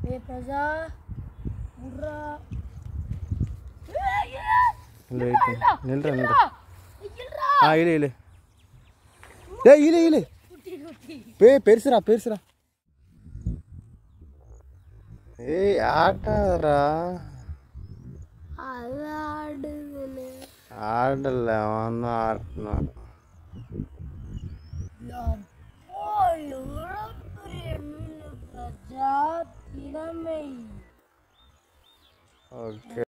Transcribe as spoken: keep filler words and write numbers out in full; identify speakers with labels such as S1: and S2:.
S1: ஏ பிரஜா முர்ரா
S2: நில்றா நில்றா ஆ இழு இழு டேய் இழு இழு பே பெருசுடா பெருசுடா ஏய் ஆட்டாதடா
S1: ஆடுதுல
S2: ஆடல அவன் தான் ஆட்டினான் பிரஜா திறமை ஓகே